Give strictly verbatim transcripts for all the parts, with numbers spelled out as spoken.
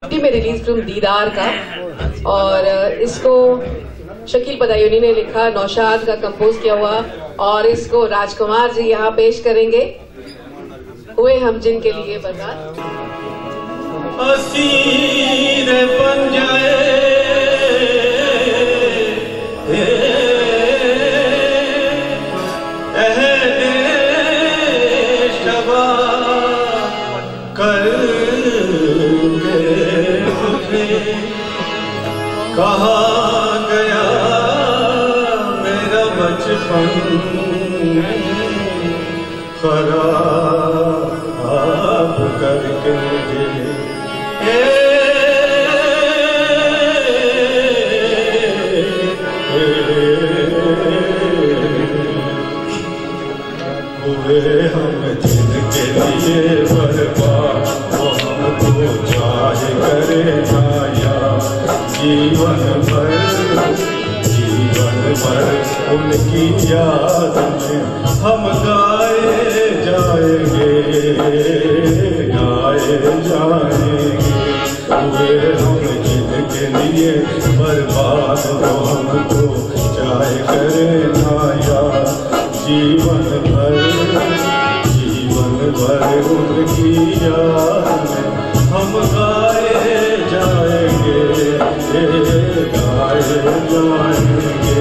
में release film दीदार का, और इसको शकील पदायूनी ने लिखा, नौशाद का कंपोज किया हुआ, और इसको राजकुमार जी यहाँ पेश करेंगे। हुए हम जिनके लिए बर्बाद। असीर बन जाए शबा कर कहा गया मेरा बचपन खराब करके ए, ए, हुए हम जिनके लिए बर्बाद वो हमको चाहे करे छाया जीवन भर जीवन भर उनकी याद में हम गाए जाएंगे गाए जाएंगे। हुए हम जिनके लिए बर्बाद वो हमको चाहे करे छाया जीवन भर जीवन भर उनकी याद में हम गाए जाएंगे गाए जाएंगे।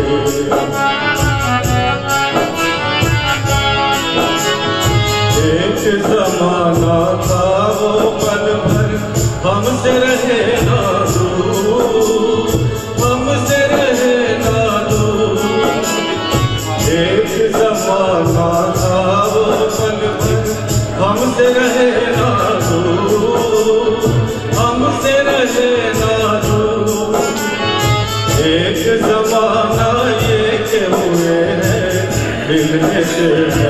एक जमाना था वो पल भर हमसे रहे ना दूर हमसे रहे ना दूर। एक जमाना था वो पल भर हमसे रहे ना दूर हमसे रहे ना दूर। एक जमाना ये के हुए हैं मिलने से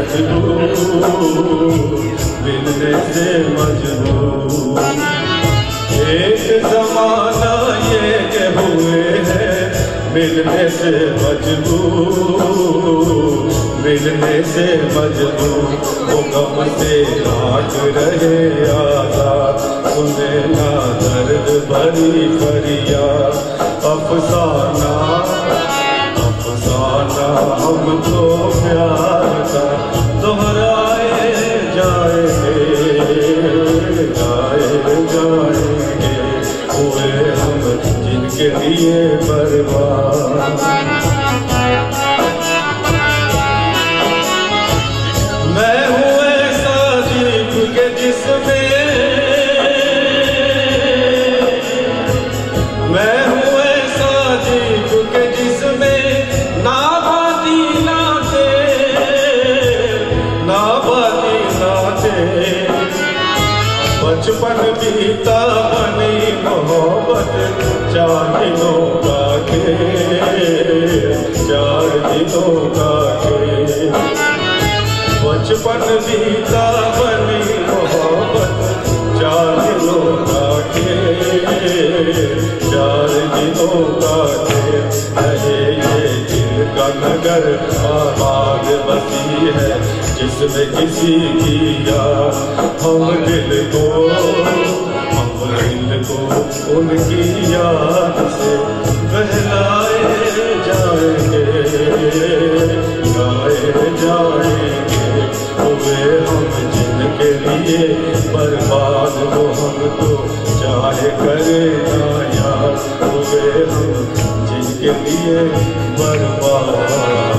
मजबूर मिलने से मजबूर। एक जमाना ये के हुए हैं मिलने से मजबूर मिलने से मजबूर। वो गम से काट रहे आजाद सुने ना दर्द भरी फरियाद। अफसाना अफसाना हमको प्यार का दोहराए जाएंगे गाए जाएंगे। हुए हम जिनके लिए बर्बाद। मैं हूँ ऐसा जीव के जिसमें मैं हूँ ऐसा जीव के जिसमें ना बाती ना थे ना बाती ना थे। बचपन बीता बनी मोहब्बत चार दिनों का खेल चार दिनों का खेल। बचपन बीता बनी मोहब्बत चार दिनों का खेल चार दिनों का खेल। रहे ये दिल का नगर आबाद बसी है जिसमें किसी की याद। हम दिल को हम दिल को उनकी याद से बहलाए जाएंगे गाए जाएंगे। हुए हम जिनके लिए बर्बाद वो हमको चाहे करे ना याद। हुए हम जिनके लिए बर्बाद।